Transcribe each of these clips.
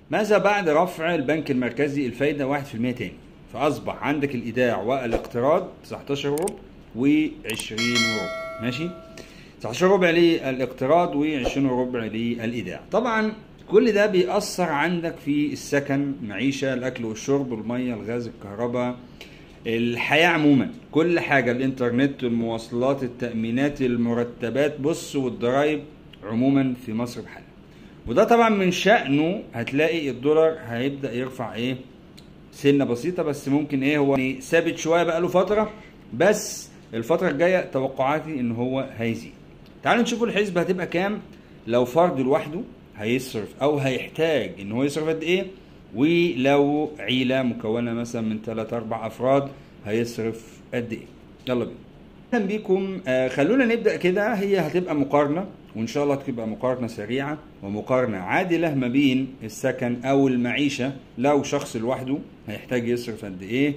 ماذا بعد رفع البنك المركزي الفايدة 1% تاني؟ فأصبح عندك الإيداع والاقتراض 19 ربع و20 ربع، ماشي؟ 19 ربع للاقتراض و20 ربع للإيداع. طبعا كل ده بيأثر عندك في السكن، المعيشة، الأكل والشرب، المية، الغاز، الكهرباء، الحياة عموما، كل حاجة، الإنترنت، المواصلات، التأمينات، المرتبات، بص، والضرايب عموما في مصر بحالها. وده طبعا من شأنه هتلاقي الدولار هيبدأ يرفع ايه سنة بسيطة، بس ممكن ايه هو يعني ثابت شوية بقاله فترة، بس الفترة الجاية توقعاتي ان هو هيزيد. تعالوا نشوفوا الحسبة هتبقى كام لو فرد لوحده هيصرف او هيحتاج ان هو يصرف قد ايه، ولو عيلة مكونة مثلا من 3-4 افراد هيصرف قد ايه. يلا بينا. اهلا بيكم. خلونا نبدأ كده. هي هتبقى مقارنة، وان شاء الله تبقى مقارنة سريعة ومقارنة عادلة ما بين السكن او المعيشة لو شخص لوحده هيحتاج يصرف قد ايه،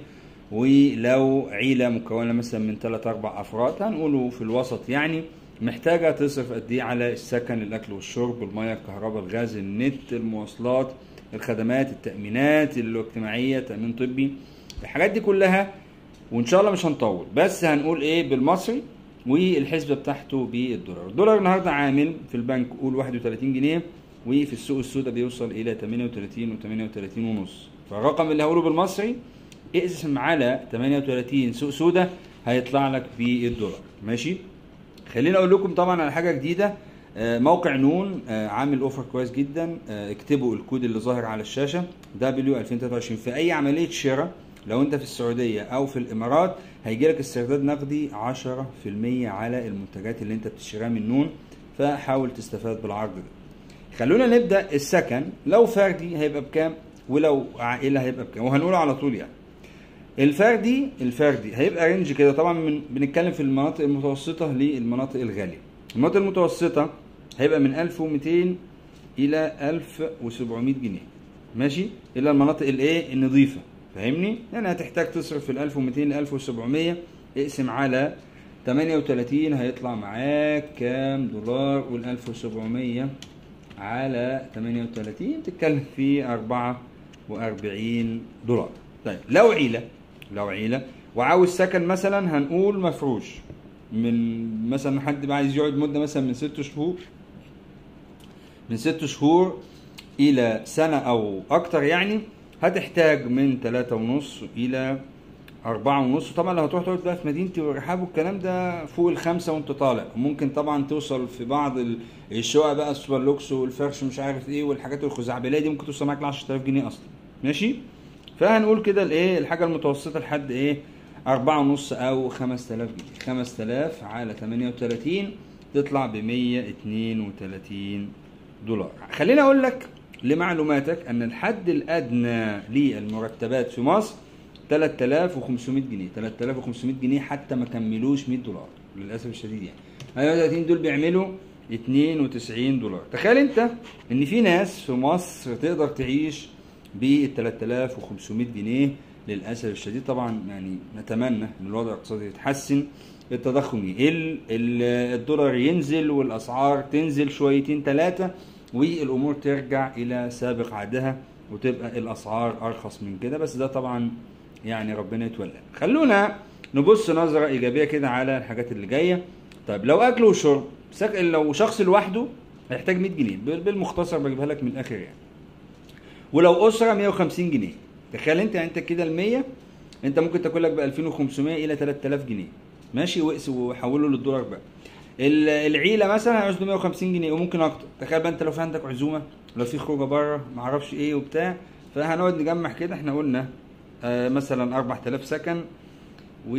ولو عيلة مكونة مثلا من 3-4 افراد هنقوله في الوسط يعني محتاجة تصرف قد ايه على السكن، الاكل والشرب، المياه، الكهرباء، الغاز، النت، المواصلات، الخدمات، التأمينات الاجتماعية، تأمين طبي، الحاجات دي كلها. وان شاء الله مش هنطول، بس هنقول ايه بالمصري والحسبه بتاعته بالدولار. الدولار النهارده عامل في البنك قول 31 جنيه، وفي السوق السوداء بيوصل الى 38 و38 ونص. فالرقم اللي هقوله بالمصري اقسم على 38 سوق سوداء هيطلع لك بالدولار، ماشي؟ خليني اقول لكم طبعا على حاجه جديده. موقع نون عامل اوفر كويس جدا. اكتبوا الكود اللي ظاهر على الشاشه W2023 في اي عمليه شراء. لو انت في السعوديه او في الامارات هيجيلك استرداد نقدي 10% على المنتجات اللي انت بتشتريها من نون، فحاول تستفاد بالعرض ده. خلونا نبدا. السكن لو فردي هيبقى بكام، ولو عائله هيبقى بكام، وهنقوله على طول يعني. الفردي هيبقى رينج كده. طبعا بنتكلم في المناطق المتوسطه للمناطق الغاليه. المناطق المتوسطه هيبقى من 1200 الى 1700 جنيه، ماشي؟ الى المناطق الايه النظيفه، فاهمني؟ يعني هتحتاج تصرف في ال 1200 ل 1700. اقسم على 38 هيطلع معاك كام دولار، وال 1700 على 38 تتكلم في 44 دولار. طيب لو عيلة وعاوز سكن مثلا هنقول مفروش، من مثلا حد عايز يقعد مدة مثلا من 6 شهور الى سنة او اكتر يعني، هتحتاج من 3.5 الى 4.5. طبعا لو هتروح تقعد بقى في مدينة الرحاب والكلام ده فوق ال5 وانت طالع، ممكن طبعا توصل في بعض الشقق بقى السوبر لوكس والفرش مش عارف ايه والحاجات الخزعبلية دي ممكن توصل معاك ل 10000 جنيه اصلا، ماشي؟ فهنقول كده الايه الحاجة المتوسطة لحد ايه 4.5 او 5000 جنيه. 5000 على 38 تطلع ب 132 دولار. خليني اقول لك لمعلوماتك ان الحد الادنى للمرتبات في مصر 3500 جنيه. 3500 جنيه حتى ما كملوش 100 دولار للاسف الشديد يعني. 30 دول بيعملوا 92 دولار. تخيل انت ان في ناس في مصر تقدر تعيش ب 3500 جنيه. للاسف الشديد طبعا يعني نتمنى ان الوضع الاقتصادي يتحسن، التضخم يقل، الدولار ينزل والاسعار تنزل شويتين 3 والامور ترجع الى سابق عهدها وتبقى الاسعار ارخص من كده. بس ده طبعا يعني ربنا يتولى. خلونا نبص نظرة ايجابية كده على الحاجات اللي جاية. طيب لو اكل وشرب، لو شخص لوحده هيحتاج 100 جنيه بالمختصر بجيبها لك من الاخر يعني. ولو اسرة 150 جنيه. تخيل انت كده ال100 انت ممكن تاكل لك ب 2500 الى 3000 جنيه، ماشي؟ واقس وحوله للدولار بقى. العيله مثلا هيعوز 150 جنيه وممكن اكتر. تخيل بقى انت لو في عندك عزومه، لو في خروجه بره ما اعرفش ايه وبتاع، فهنقعد نجمع كده. احنا قلنا مثلا 4000 سكن و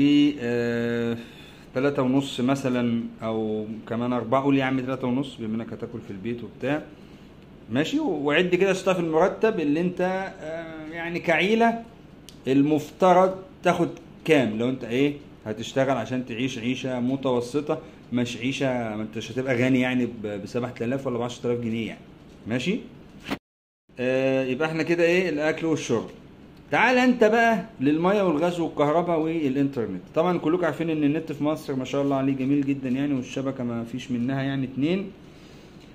3.5 مثلا او كمان 4، قول يا عم 3.5 بما انك هتاكل في البيت وبتاع، ماشي؟ وعد كده اشتغل في المرتب اللي انت يعني كعيله المفترض تاخد كام لو انت ايه هتشتغل عشان تعيش عيشه متوسطه، مش عيشه ما انتش هتبقى غني يعني ب 7000 ولا ب 10000 جنيه يعني، ماشي؟ يبقى احنا كده ايه الاكل والشرب. تعال انت بقى للميه والغاز والكهرباء والانترنت. طبعا كلكم عارفين ان النت في مصر ما شاء الله عليه جميل جدا يعني، والشبكه ما فيش منها يعني اتنين.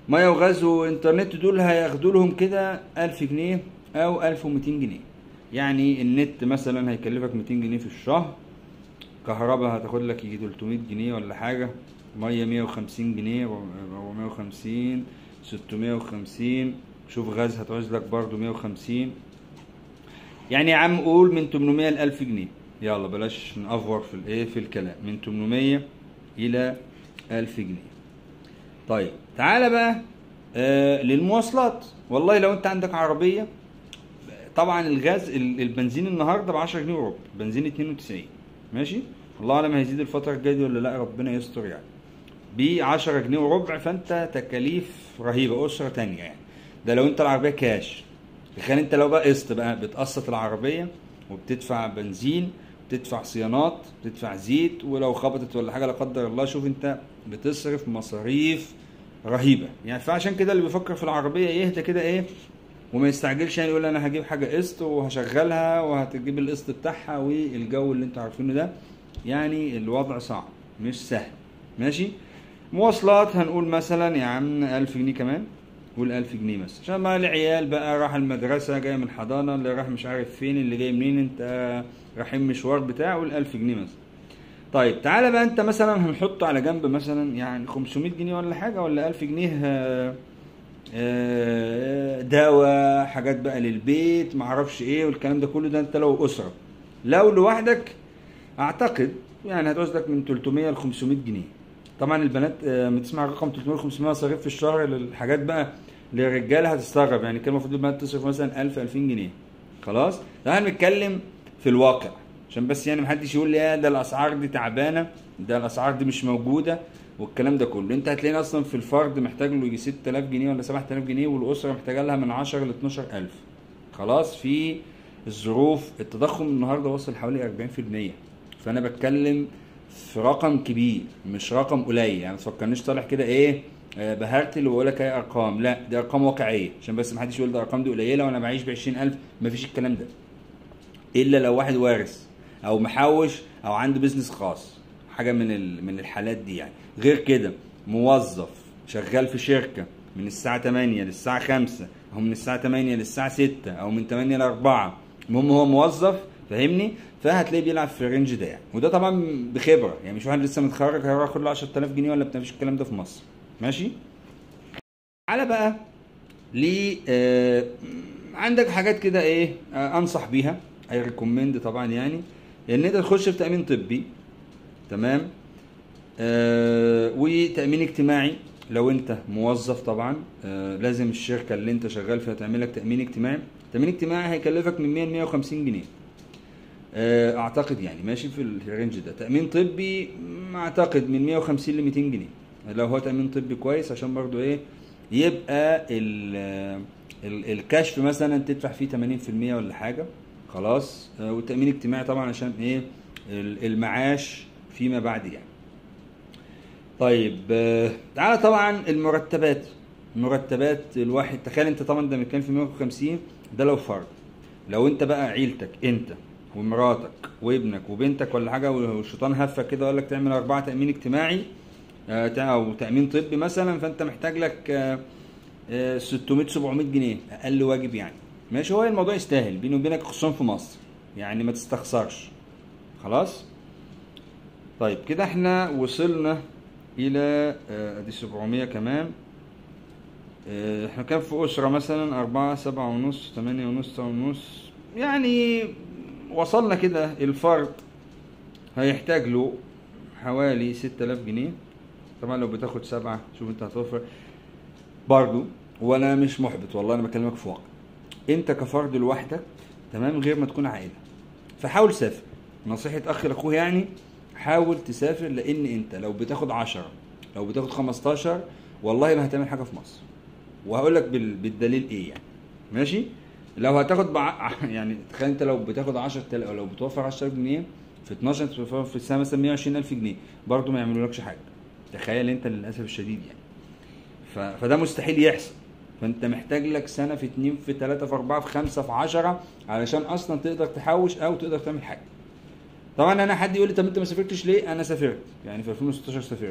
ميه وغاز وانترنت دول هياخدوا لهم كده 1000 جنيه او 1200 جنيه. يعني النت مثلا هيكلفك 200 جنيه في الشهر، كهرباء هتاخد لك يجي 300 جنيه ولا حاجه، ميه 150 جنيه، 450، 650، شوف غاز هتعوز لك برضو 150. يعني يا عم قول من 800 ل 1000 جنيه، يلا بلاش نأفور في الايه في الكلام، من 800 الى 1000 جنيه. طيب تعالى بقى للمواصلات. والله لو انت عندك عربيه، طبعا الغاز البنزين النهارده ب 10 جنيه وربع، بنزين 92 ماشي، الله اعلم هيزيد الفتره الجايه دي ولا لا، ربنا يستر يعني. ب 10 جنيه وربع، فانت تكاليف رهيبه، اسره تانية يعني. ده لو انت العربيه كاش. تخيل انت لو بقى قسط بقى، بتقسط العربيه وبتدفع بنزين، بتدفع صيانات، بتدفع زيت، ولو خبطت ولا حاجه لا قدر الله، شوف انت بتصرف مصاريف رهيبه يعني. فعشان كده اللي بيفكر في العربيه يهدى كده ايه، وما يستعجلش يعني يقول انا هجيب حاجه قسط وهشغلها وهتجيب القسط بتاعها والجو اللي انتوا عارفينه ده. يعني الوضع صعب مش سهل ماشي. مواصلات هنقول مثلا يا عم 1000 جنيه كمان، قول 1000 جنيه مثلا، عشان ما العيال بقى راح المدرسه، جاي من حضانه، اللي راح مش عارف فين، اللي جاي منين، انت رايحين مشوار بتاع، قول 1000 جنيه مثلا. طيب تعالى بقى انت مثلا هنحط على جنب مثلا يعني 500 جنيه ولا حاجه، ولا 1000 جنيه دواء، حاجات بقى للبيت، معرفش ايه والكلام ده كله. ده انت لو اسره، لو لوحدك اعتقد يعني هتعوز لك من 300 ل 500 جنيه. طبعا البنات بتسمع رقم 300 500 مصاريف في الشهر للحاجات بقى، للرجاله هتستغرب يعني، كان المفروض البنات تصرف مثلا 1000 2000 جنيه. خلاص ده هنتكلم في الواقع، عشان بس يعني محدش يقول لي ده الاسعار دي تعبانه، ده الاسعار دي مش موجوده والكلام ده كله. انت هتلاقيني اصلا في الفرد محتاج له يجي 6000 جنيه ولا 7000 جنيه، والاسره محتاجه لها من 10 ل 12000. خلاص في الظروف التضخم النهارده وصل حوالي 40%، فانا بتكلم في رقم كبير مش رقم قليل يعني. ما تفكرنيش طالع كده ايه بهرتل وبقول لك ايه ارقام، لا دي ارقام واقعيه، عشان بس ما حدش يقول ده الارقام دي قليله وانا بعيش ب 20000. مفيش الكلام ده، الا لو واحد وارث او محوش او عنده بيزنس خاص، حاجه من الحالات دي يعني. غير كده موظف شغال في شركه من الساعه 8 للساعه 5، او من الساعه 8 للساعه 6، او من 8 ل 4، المهم هو موظف فاهمني، فهتلاقيه بيلعب في الرينج ده يعني. وده طبعا بخبره يعني، مش واحد لسه متخرج هيروح ياخد له 10000 جنيه ولا بتاع، مفيش الكلام ده في مصر ماشي. على بقى ليه عندك حاجات كده ايه انصح بيها، اي ريكومند طبعا يعني، ان انت تخش في تامين طبي تمام، وتامين اجتماعي. لو انت موظف طبعا لازم الشركه اللي انت شغال فيها تعمل لك تامين اجتماعي. تامين اجتماعي هيكلفك من 100 ل 150 جنيه اعتقد يعني، ماشي في الرينج ده. تامين طبي اعتقد من 150 ل 200 جنيه لو هو تامين طبي كويس، عشان برضو ايه يبقى الكشف مثلا تدفع فيه 80% ولا حاجه. خلاص والتامين الاجتماعي طبعا عشان ايه المعاش فيما بعد يعني. طيب تعالى طبعا المرتبات الواحد، تخيل انت طبعا ده كان في 150، ده لو فرد. لو انت بقى عيلتك انت ومراتك وابنك وبنتك ولا حاجه، والشيطان هفه كده وقال لك تعمل 4 تامين اجتماعي او تامين طبي مثلا، فانت محتاج لك 600 700 جنيه اقل واجب يعني ماشي. هو الموضوع يستاهل بيني وبينك، خصوصا في مصر يعني، ما تستخسرش. خلاص طيب كده احنا وصلنا الى ادي 700 كمان. احنا كان في اسره مثلا 4 7 ونص 8 ونص 9 ونص، يعني وصلنا كده الفرد هيحتاج له حوالي 6000 جنيه. طبعا لو بتاخد 7 شوف انت هتوفر برضو، وانا مش محبط والله، انا بكلمك في واقع. انت كفرد لوحدك تمام، غير ما تكون عائله، فحاول سافر. نصيحه اخ لاخوه يعني، حاول تسافر، لان انت لو بتاخد 10 لو بتاخد 15 والله ما هتعمل حاجه في مصر. وهقول لك بالدليل ايه يعني ماشي. لو هتاخد يعني تخيل انت لو بتاخد 10000 او لو بتوفر 10000 جنيه في 12 في السنه مثلا 120000 جنيه، برضه ما يعملولكش حاجه. تخيل انت للاسف الشديد يعني. فده مستحيل يحصل. فانت محتاج لك سنه في 2 في 3 في 4 في 5 في 10 علشان اصلا تقدر تحوش او تقدر تعمل حاجه. طبعا انا حد يقول لي طب انت ما سافرتش ليه؟ انا سافرت يعني في 2016 سافرت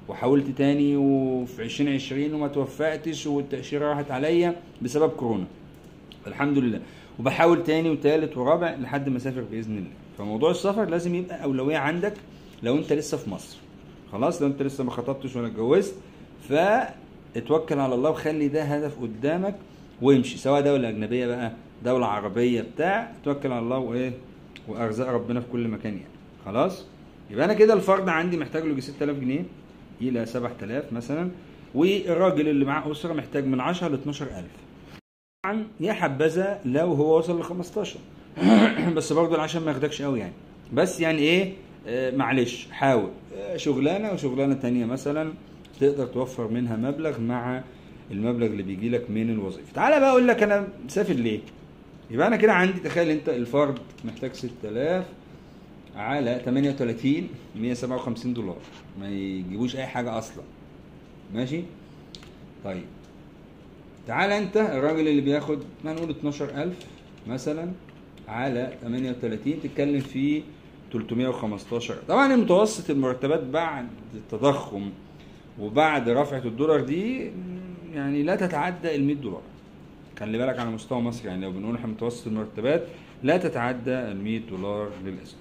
وحاولت تاني وفي 2020 وما توفقتش والتأشيرة راحت عليا بسبب كورونا، الحمد لله، وبحاول تاني وتالت ورابع لحد ما اسافر باذن الله. فموضوع السفر لازم يبقى اولويه عندك لو انت لسه في مصر. خلاص، لو انت لسه ما خطبتش ولا اتجوزت فاتوكل على الله وخلي ده هدف قدامك وامشي، سواء دوله اجنبيه بقى دوله عربيه بتاع، توكل على الله وايه وارزاق ربنا في كل مكان يعني. خلاص، يبقى انا كده الفرد عندي محتاج له 6000 جنيه الى 7000 مثلا، والراجل اللي معاه اسره محتاج من 10 ل 12000. طبعا يا حبذا لو هو وصل ل 15 بس برضه العشان ما ياخدكش قوي يعني، بس يعني ايه معلش حاول شغلانه وشغلانه تانية مثلا تقدر توفر منها مبلغ مع المبلغ اللي بيجي لك من الوظيفه. تعالى بقى اقول لك انا مسافر ليه. يبقى انا كده عندي، تخيل انت الفرد محتاج 6000 على 38 157 دولار، ما يجيبوش اي حاجه اصلا. ماشي، طيب تعالى انت الراجل اللي بياخد ما نقول 12000 مثلا على 38 تتكلم في 315. طبعا المتوسط المرتبات بعد التضخم وبعد رفعة الدولار دي يعني لا تتعدى ال 100 دولار. خلي بالك على مستوى مصر، يعني لو بنقول احنا متوسط المرتبات لا تتعدى ال 100 دولار للاسف.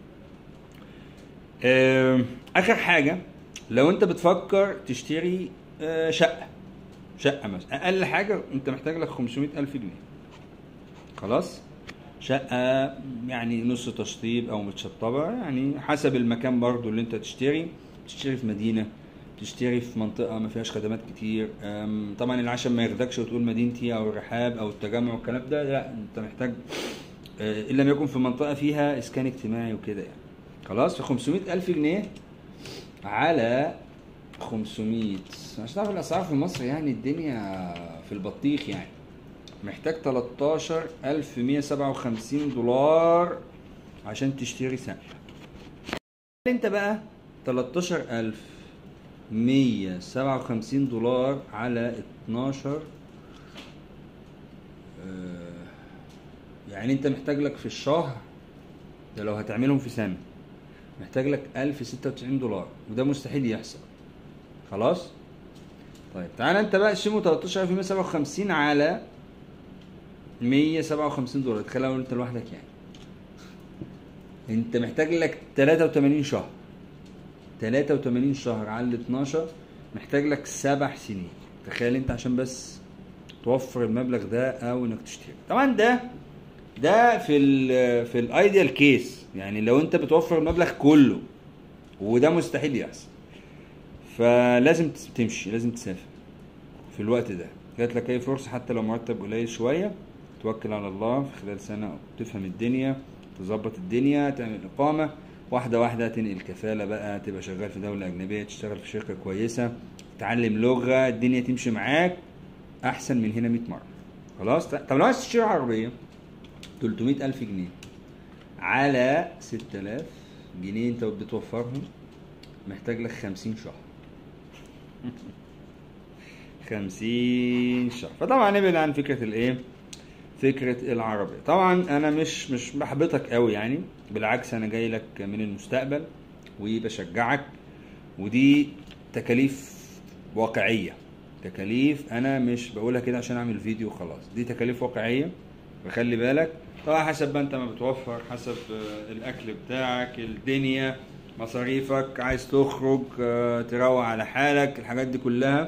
اخر حاجة، لو انت بتفكر تشتري شقة مثلا، اقل حاجة انت محتاج لك 500,000 جنيه. خلاص، شقة يعني نص تشطيب او متشطبة، يعني حسب المكان برضو اللي انت تشتري في مدينة، تشتري في منطقة ما فيهاش خدمات كتير. طبعا العشم ما ياخدكش وتقول مدينتي او الرحاب او التجمع والكلام ده، لا انت محتاج ان لم يكن في منطقة فيها اسكان اجتماعي وكده يعني. خلاص، ف 500,000 جنيه على 500 عشان تعرف الاسعار في مصر يعني الدنيا في البطيخ يعني، محتاج 13157 دولار عشان تشتري سقف. انت بقى 13157 دولار على 12 يعني انت محتاج لك في الشهر ده لو هتعملهم في سنة محتاج لك 1096 دولار، وده مستحيل يحصل. خلاص، طيب تعالى انت بقى قسمه 13157 على 157 دولار، تخيل لو انت لوحدك يعني انت محتاج لك 83 شهر. 83 شهر على 12 محتاج لك 7 سنين. تخيل انت عشان بس توفر المبلغ ده او انك تشتري. طبعا ده في الايديال كيس، يعني لو انت بتوفر المبلغ كله، وده مستحيل يحصل. فلازم تمشي، لازم تسافر في الوقت ده. جات لك اي فرصه حتى لو مرتب قليل شويه، توكل على الله في خلال سنه تفهم الدنيا، تظبط الدنيا، تعمل اقامه واحده واحده، تنقل كفاله بقى، تبقى شغال في دوله اجنبيه، تشتغل في شركه كويسه، تتعلم لغه، الدنيا تمشي معاك احسن من هنا 100 مره. خلاص، طب لو عايز تشتري عربيه 300,000 جنيه على 6000 جنيه انت بتوفرهم، محتاج لك 50 شهر 50 شهر. فطبعا نبعد عن فكرة الايه، فكرة العربية. طبعا انا مش بحبطك قوي يعني، بالعكس انا جاي لك من المستقبل وبشجعك، ودي تكاليف واقعية، تكاليف انا مش بقولها كده عشان اعمل فيديو خلاص، دي تكاليف واقعية. فخلي بالك طبعا حسب ما انت ما بتوفر، حسب الاكل بتاعك، الدنيا، مصاريفك، عايز تخرج تروق على حالك، الحاجات دي كلها.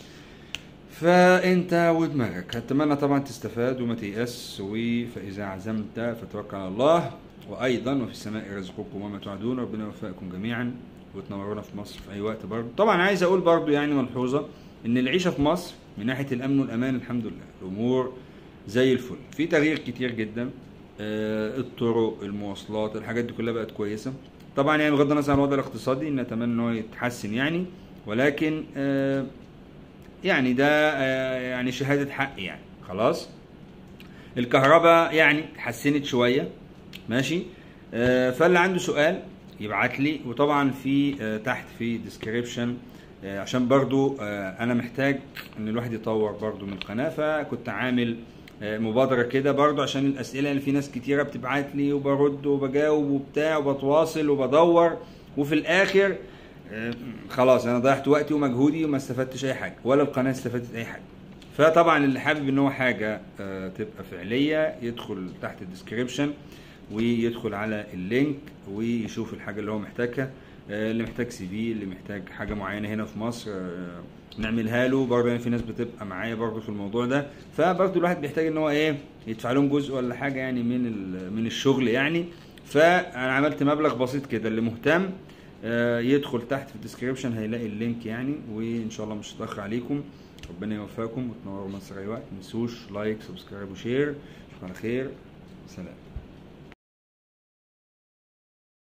فانت ودماغك. اتمنى طبعا تستفاد وما تيأس، فاذا عزمت فتوكل على الله، وايضا وفي السماء رزقكم وما توعدون. ربنا يوفقكم جميعا وتنورونا في مصر في اي وقت. برضه طبعا عايز اقول برضه يعني ملحوظه، ان العيشه في مصر من ناحيه الامن والامان الحمد لله الامور زي الفل، في تغيير كتير جدا، الطرق، المواصلات، الحاجات دي كلها بقت كويسه. طبعا يعني بغض النظر عن الوضع الاقتصادي نتمنى ان هو يتحسن يعني، ولكن يعني ده يعني شهاده حق يعني. خلاص، الكهرباء يعني اتحسنت شويه ماشي. فاللي عنده سؤال يبعت لي، وطبعا في تحت في ديسكريبشن عشان برضو انا محتاج ان الواحد يطور برضو من القناه، فكنت عامل مبادرة كده برضو عشان الأسئلة اللي في ناس كتيرة بتبعت لي، وبرد وبجاوب وبتاع وبتواصل وبدور، وفي الآخر خلاص انا ضيعت وقتي ومجهودي وما استفدتش اي حاجه، ولا القناه استفادت اي حاجه. فطبعا اللي حابب ان هو حاجه تبقى فعليه يدخل تحت الديسكريبشن ويدخل على اللينك ويشوف الحاجه اللي هو محتاجها. اللي محتاج CV، اللي محتاج حاجه معينه هنا في مصر نعملها له برضه. يعني في ناس بتبقى معايا برضه في الموضوع ده، فبرضه الواحد بيحتاج ان هو ايه يدفع لهم جزء ولا حاجه يعني من الشغل يعني. فانا عملت مبلغ بسيط كده، اللي مهتم يدخل تحت في الديسكريبشن هيلاقي اللينك يعني. وان شاء الله مش هتاخر عليكم، ربنا يوفقكم وتنوروا مصر اي وقت. متنسوش لايك سبسكرايب وشير. اشوفكم على خير، سلام.